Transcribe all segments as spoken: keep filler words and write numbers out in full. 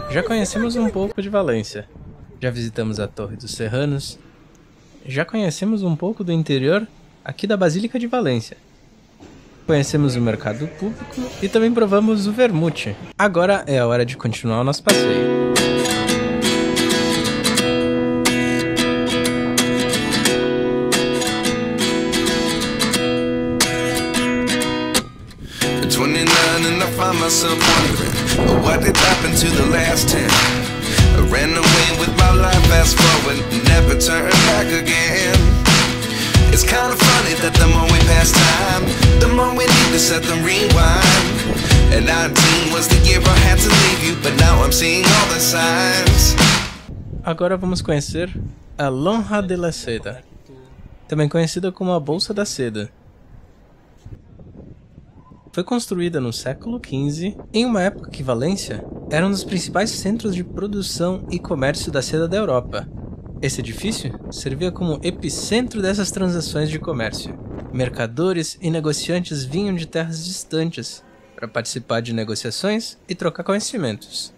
Já conhecemos um pouco de Valência, já visitamos a Torre dos Serranos, já conhecemos um pouco do interior aqui da Basílica de Valência. Conhecemos o mercado público e também provamos o vermute. Agora é a hora de continuar o nosso passeio. And I find myself wondering what did happen to the last ten. I ran away with my life, fast forward, never turn back again. It's kind of funny that the more we pass time, the more we need to set them rewind. And nineteen was the year I had to leave you, but now I'm seeing all the signs. Agora vamos conhecer a Lonja de la Seda, também conhecida como a Bolsa da Seda. Foi construída no século quinze, em uma época que Valência era um dos principais centros de produção e comércio da seda da Europa. Esse edifício servia como epicentro dessas transações de comércio. Mercadores e negociantes vinham de terras distantes para participar de negociações e trocar conhecimentos.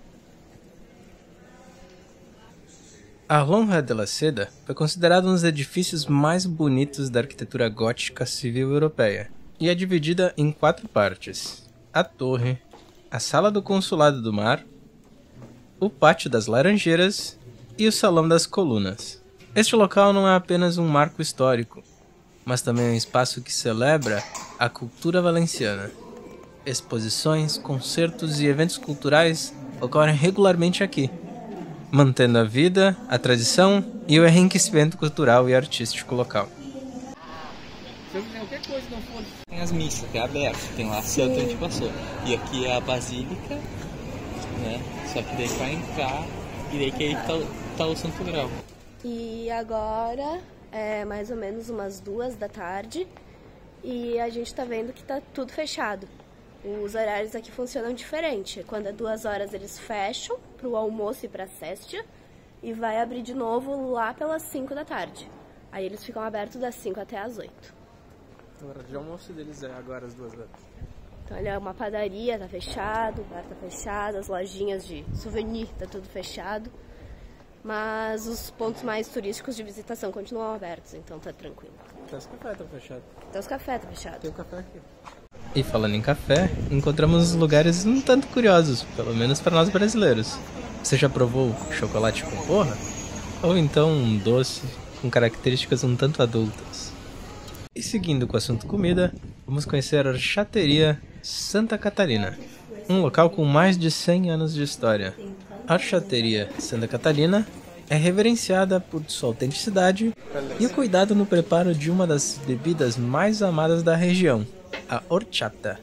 A Lonja de la Seda foi considerada um dos edifícios mais bonitos da arquitetura gótica civil europeia. E é dividida em quatro partes: a torre, a sala do consulado do mar, o pátio das laranjeiras e o salão das colunas. Este local não é apenas um marco histórico, mas também é um espaço que celebra a cultura valenciana. Exposições, concertos e eventos culturais ocorrem regularmente aqui, mantendo a vida, a tradição e o enriquecimento cultural e artístico local. Qualquer coisa não for. Tem as missas, que é aberto, tem lá a santa que a gente passou. E aqui é a basílica, né? Só que daí vai entrar e daí que aí tá, tá o Santo Grau. E agora é mais ou menos umas duas da tarde e a gente tá vendo que tá tudo fechado. Os horários aqui funcionam diferente. Quando é duas horas eles fecham pro almoço e pra cesta e vai abrir de novo lá pelas cinco da tarde. Aí eles ficam abertos das cinco até as oito. A hora de almoço deles é agora às duas horas. Então, olha, uma padaria tá fechado, o bar tá fechado, as lojinhas de souvenir tá tudo fechado. Mas os pontos mais turísticos de visitação continuam abertos, então tá tranquilo. Até os cafés estão fechados. Até os cafés tá fechado. Tem um café aqui. E falando em café, encontramos lugares um tanto curiosos, pelo menos para nós brasileiros. Você já provou chocolate com porra? Ou então um doce com características um tanto adultas? E seguindo com o assunto comida, vamos conhecer a Orchateria Santa Catarina, um local com mais de cem anos de história. A Orchateria Santa Catarina é reverenciada por sua autenticidade e o cuidado no preparo de uma das bebidas mais amadas da região, a horchata.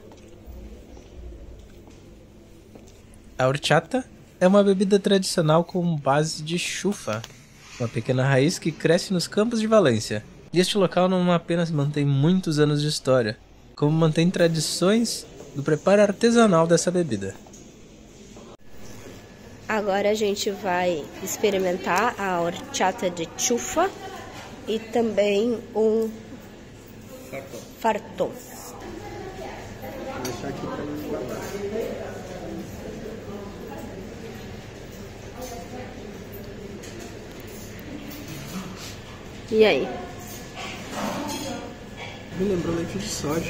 A horchata é uma bebida tradicional com base de chufa, uma pequena raiz que cresce nos campos de Valência. E este local não apenas mantém muitos anos de história, como mantém tradições do preparo artesanal dessa bebida. Agora a gente vai experimentar a horchata de chufa e também um fartón. Vou deixar aqui para mim falar. E aí? Me lembrou leite de soja.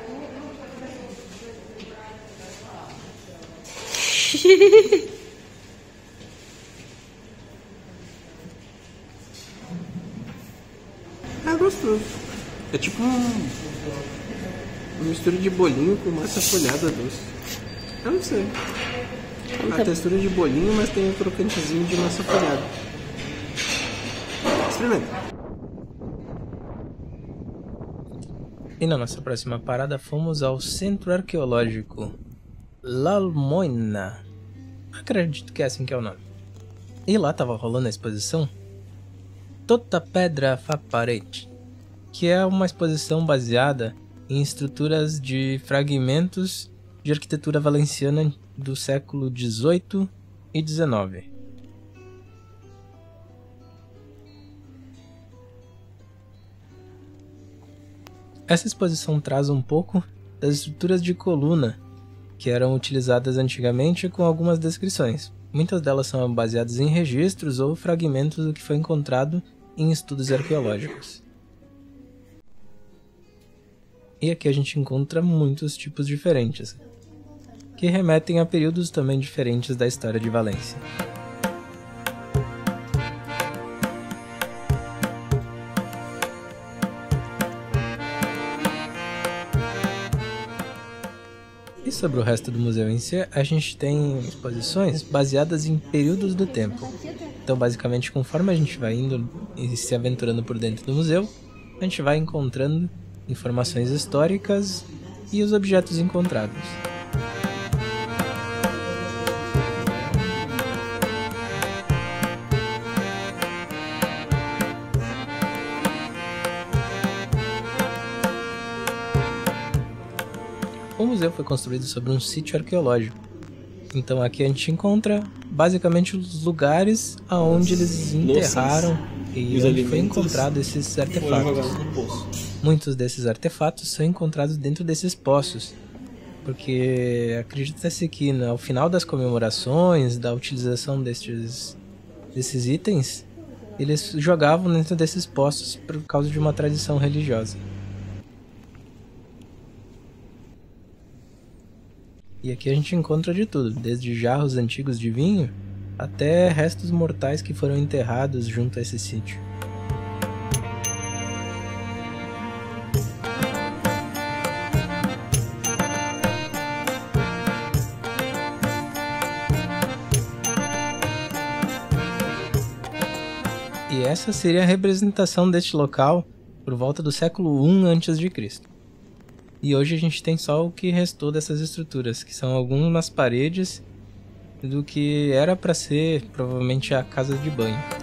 É gostoso. É tipo um, uma mistura de bolinho com massa folhada doce. Eu não sei. A textura de bolinho, mas tem um crocantezinho de massa folhada. Experimenta. E na nossa próxima parada fomos ao Centro Arqueológico L'Almoina. Acredito que é assim que é o nome. E lá tava rolando a exposição Tota Pedra fa Parede, que é uma exposição baseada em estruturas de fragmentos de arquitetura valenciana do século dezoito e dezenove. Essa exposição traz um pouco das estruturas de coluna que eram utilizadas antigamente com algumas descrições. Muitas delas são baseadas em registros ou fragmentos do que foi encontrado em estudos arqueológicos. E aqui a gente encontra muitos tipos diferentes, que remetem a períodos também diferentes da história de Valência. E sobre o resto do museu em si, a gente tem exposições baseadas em períodos do tempo. Então, basicamente, conforme a gente vai indo e se aventurando por dentro do museu, a gente vai encontrando informações históricas e os objetos encontrados. O museu foi construído sobre um sítio arqueológico. Então aqui a gente encontra basicamente os lugares aonde eles enterraram e, e onde foi encontrado esses artefatos. Muitos desses artefatos são encontrados dentro desses poços, porque acredita-se que ao final das comemorações, da utilização destes, desses itens, eles jogavam dentro desses poços por causa de uma tradição religiosa. E aqui a gente encontra de tudo, desde jarros antigos de vinho até restos mortais que foram enterrados junto a esse sítio. E essa seria a representação deste local por volta do século I antes de Cristo. E hoje a gente tem só o que restou dessas estruturas, que são algumas paredes do que era para ser provavelmente a casa de banho.